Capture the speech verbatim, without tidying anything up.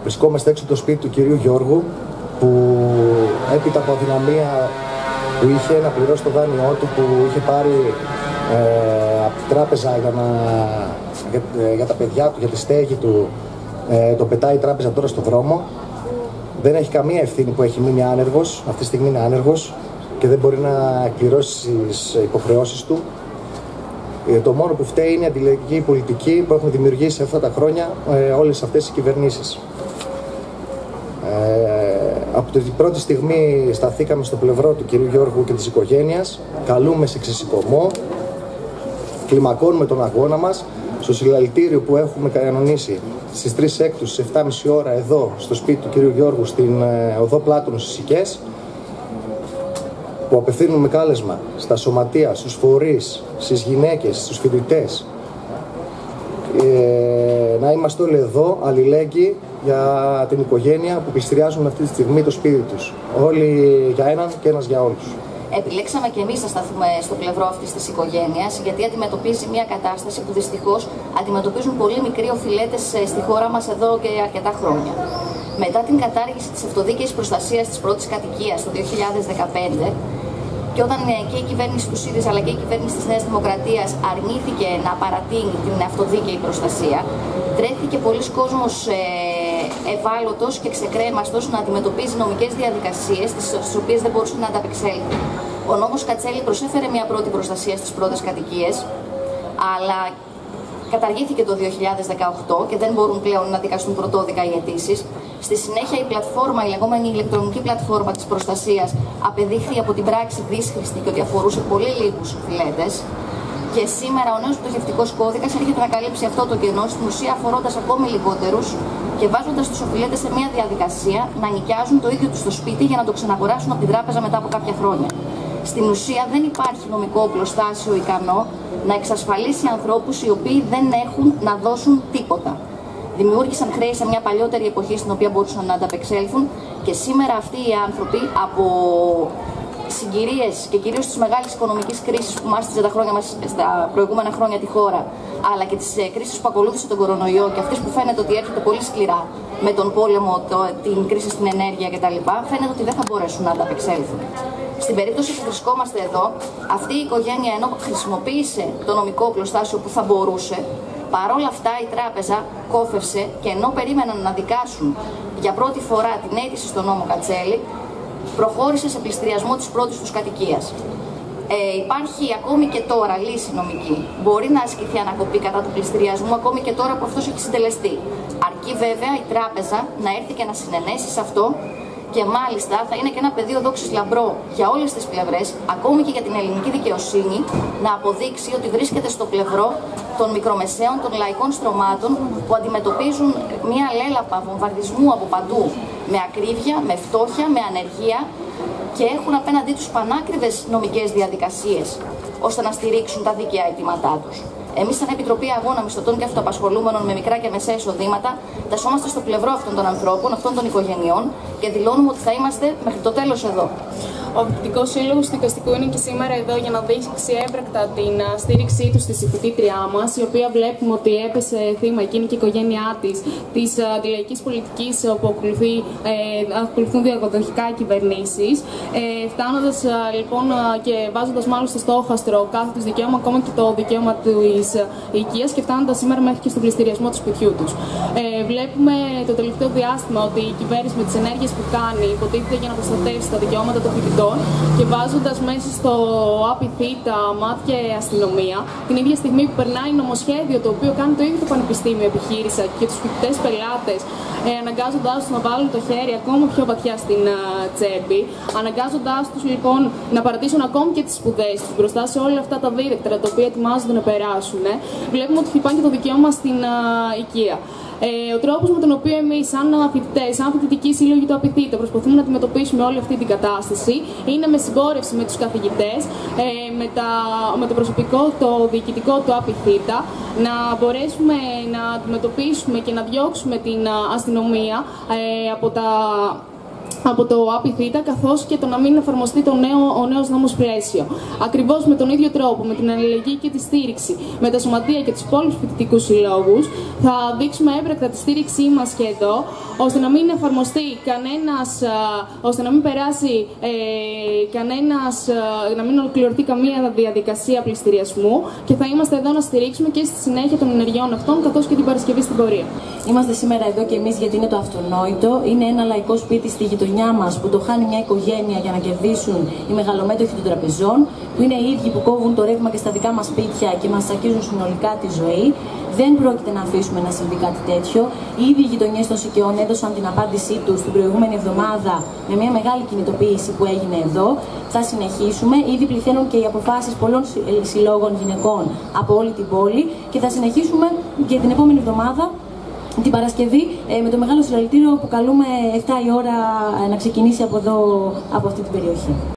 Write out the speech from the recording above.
βρισκόμαστε έξω από το σπίτι του κυρίου Γιώργου, που έπειτα από αδυναμία που είχε να πληρώσει το δάνειό του που είχε πάρει ε, από την τράπεζα για, να, για, για τα παιδιά του, για τη στέγη του, ε, το πετάει η τράπεζα τώρα στο δρόμο. Δεν έχει καμία ευθύνη που έχει μείνει άνεργος, αυτή τη στιγμή είναι άνεργος και δεν μπορεί να εκπληρώσει τις υποχρεώσεις του. Ε, το μόνο που φταίει είναι η αντιλαϊκή πολιτική που έχουν δημιουργήσει αυτά τα χρόνια ε, όλες αυτές οι κυβερνήσεις. Ε, από την πρώτη στιγμή σταθήκαμε στο πλευρό του κυρίου Γιώργου και της οικογένειας, καλούμε σε ξεσηκωμό, κλιμακώνουμε τον αγώνα μας. Στο συλλαλητήριο που έχουμε κανονίσει στις τρεις έκτου στις επτά και μισή ώρα εδώ στο σπίτι του κυρίου Γιώργου στην ε, οδό Πλάτωνος στις Σικές, που απευθύνουμε κάλεσμα στα σωματεία, στους φορείς, στις γυναίκες, στους φοιτητές, ε, να είμαστε όλοι εδώ αλληλέγγυοι για την οικογένεια που πληστηριάζουν αυτή τη στιγμή το σπίτι τους. Όλοι για έναν και ένας για όλους. Επιλέξαμε και εμείς να σταθούμε στο πλευρό αυτής της οικογένειας, γιατί αντιμετωπίζει μια κατάσταση που δυστυχώς αντιμετωπίζουν πολύ μικροί οφειλέτες στη χώρα μας εδώ και αρκετά χρόνια. Μετά την κατάργηση της αυτοδίκαιης προστασίας της πρώτης κατοικίας το δύο χιλιάδες δεκαπέντε, και όταν και η κυβέρνηση του ΣΥΡΙΖΑ αλλά και η κυβέρνηση της Νέας Δημοκρατίας αρνήθηκε να παρατείνει την αυτοδίκαιη προστασία, τρέθηκε πολλοί κόσμος ε, ευάλωτος και ξεκρέμαστος να αντιμετωπίζει νομικές διαδικασίες στις οποίες δεν μπορούσε να ανταπεξέλθει. Ο νόμος Κατσέλη προσέφερε μια πρώτη προστασία στις πρώτες κατοικίες, αλλά καταργήθηκε το δύο χιλιάδες δεκαοκτώ και δεν μπορούν πλέον να δικαστούν πρωτόδικα οι αιτήσεις. Στη συνέχεια η πλατφόρμα, η λεγόμενη ηλεκτρονική πλατφόρμα της προστασίας, απεδείχθη από την πράξη δύσχρηστη και ότι αφορούσε πολύ λίγους οφειλέτες. Και σήμερα ο νέος πτωχευτικός κώδικας έρχεται να καλύψει αυτό το κενό, στην ουσία αφορώντας ακόμη λιγότερους και βάζοντας τους οφειλέτες σε μια διαδικασία να νοικιάζουν το ίδιο τους το σπίτι για να το ξαναγοράσουν από την τράπεζα μετά από κάποια χρόνια. Στην ουσία δεν υπάρχει νομικό οπλοστάσιο ικανό να εξασφαλίσει ανθρώπους οι οποίοι δεν έχουν να δώσουν τίποτα. Δημιούργησαν χρέη σε μια παλιότερη εποχή στην οποία μπορούσαν να ανταπεξέλθουν και σήμερα αυτοί οι άνθρωποι από συγκυρίες και κυρίως της μεγάλης οικονομικής κρίσης που μάστιζε τα, χρόνια μας, στα προηγούμενα χρόνια τη χώρα, αλλά και τις κρίσεις που ακολούθησε τον κορονοϊό και αυτές που φαίνεται ότι έρχεται πολύ σκληρά με τον πόλεμο, το, την κρίση στην ενέργεια κτλ., φαίνεται ότι δεν θα μπορέσουν να ανταπεξέλθουν. Στην περίπτωση που βρισκόμαστε εδώ, αυτή η οικογένεια ενώ χρησιμοποίησε το νομικό οπλοστάσιο που θα μπορούσε, παρόλα αυτά η τράπεζα κόφευσε και ενώ περίμεναν να δικάσουν για πρώτη φορά την αίτηση στον νόμο Κατσέλη, προχώρησε σε πληστηριασμό της πρώτης τους κατοικίας. Ε, υπάρχει ακόμη και τώρα λύση νομική. Μπορεί να ασκηθεί ανακοπή κατά του πληστηριασμού ακόμη και τώρα που αυτός έχει συντελεστεί. Αρκεί βέβαια η τράπεζα να έρθει και να συνενέσει σε αυτό και μάλιστα θα είναι και ένα πεδίο δόξης λαμπρό για όλες τις πλευρές, ακόμη και για την ελληνική δικαιοσύνη, να αποδείξει ότι βρίσκεται στο πλευρό των μικρομεσαίων, των λαϊκών στρωμάτων που αντιμετωπίζουν μια λέλαπα βομβαρδισμού από παντού, με ακρίβεια, με φτώχεια, με ανεργία και έχουν απέναντί τους πανάκριβες νομικές διαδικασίες ώστε να στηρίξουν τα δίκαια αιτήματά τους. Εμείς, σαν Επιτροπή Αγώνα Μισθωτών και Αυτοαπασχολούμενων με μικρά και μεσαία εισοδήματα, τασσόμαστε στο πλευρό αυτών των ανθρώπων, αυτών των οικογενειών και δηλώνουμε ότι θα είμαστε μέχρι το τέλος εδώ. Ο Φοιτητικός Σύλλογος του Δικαστικού είναι και σήμερα εδώ για να δείξει έμπρακτα την στήριξή του στη φοιτήτριά μας, η οποία βλέπουμε ότι έπεσε θύμα εκείνη και η οικογένειά της της αντιλαϊκής πολιτικής όπου ακολουθεί, ε, ακολουθούν διαδοχικά οι κυβερνήσεις, ε, φτάνοντας λοιπόν και βάζοντας μάλλον στο στόχαστρο κάθε τους δικαίωμα, ακόμα και το δικαίωμα της οικίας, και φτάνοντας σήμερα μέχρι και στον πληστηριασμό του σπιτιού τους. Ε, βλέπουμε το τελευταίο διάστημα ότι η κυβέρνηση με τις ενέργειες που κάνει υποτίθεται για να προστατεύσει τα δικαιώματα των φοιτητών και βάζοντας μέσα στο ΑΠΙΘΙΤΑ, ΜΑΤ και αστυνομία, την ίδια στιγμή που περνάει νομοσχέδιο το οποίο κάνει το ίδιο το πανεπιστήμιο επιχείρησα και τους φοιτητές πελάτες, ε, αναγκάζοντάς τους να βάλουν το χέρι ακόμα πιο βαθιά στην uh, τσέπη, αναγκάζοντάς τους λοιπόν να παρατήσουν ακόμη και τις σπουδές τους μπροστά σε όλα αυτά τα δίρεκτρα τα οποία ετοιμάζονται να περάσουν. Ε. Βλέπουμε ότι χτυπάνε και το δικαίωμα στην uh, οικία. Ε, ο τρόπος με τον οποίο εμείς, σαν φοιτητές, σαν φοιτητικοί σύλλογοι του ΑΠΙΘΙΤΑ, προσπαθούμε να αντιμετωπίσουμε όλη αυτή την κατάσταση είναι με συμπόρευση με τους καθηγητές, ε, με, τα, με το προσωπικό, το διοικητικό του ΑΠΙΘΙΤΑ, να μπορέσουμε να αντιμετωπίσουμε και να διώξουμε την αστυνομία ε, από τα. από το ΑΠΙΘΙΤΑ, καθώς και το να μην εφαρμοστεί το νέο, ο νέος νόμος πλαίσιο. Ακριβώς με τον ίδιο τρόπο, με την αλληλεγγύη και τη στήριξη, με τα σωματεία και τους υπόλοιπους φοιτητικούς συλλόγους, θα δείξουμε έμπρακτα τη στήριξή μας και εδώ, ώστε να μην εφαρμοστεί κανένας, ώστε να μην περάσει ε, κανένας, να μην ολοκληρωθεί καμία διαδικασία πληστηριασμού και θα είμαστε εδώ να στηρίξουμε και στη συνέχεια των ενεργειών αυτών καθώς και την Παρασκευή στην πορεία. Είμαστε σήμερα εδώ και εμείς γιατί είναι το αυτονόητο. Είναι ένα λαϊκό σπίτι στη γειτονιά μας που το χάνει μια οικογένεια για να κερδίσουν οι μεγαλομέτωχοι των τραπεζών, που είναι οι ίδιοι που κόβουν το ρεύμα και στα δικά μας σπίτια και μας τσακίζουν συνολικά τη ζωή. Δεν πρόκειται να αφήσουμε να συμβεί κάτι τέτοιο. Οι ίδιοι γειτονιές των Σικαιών έδωσαν την απάντησή τους την προηγούμενη εβδομάδα με μια μεγάλη κινητοποίηση που έγινε εδώ. Θα συνεχίσουμε. Ήδη πληθαίνουν και οι αποφάσεις πολλών συλλόγων γυναικών από όλη την πόλη και θα συνεχίσουμε και την επόμενη εβδομάδα, την Παρασκευή, με το μεγάλο συλλαλητήριο που καλούμε επτά η ώρα να ξεκινήσει από εδώ, από αυτή την περιοχή.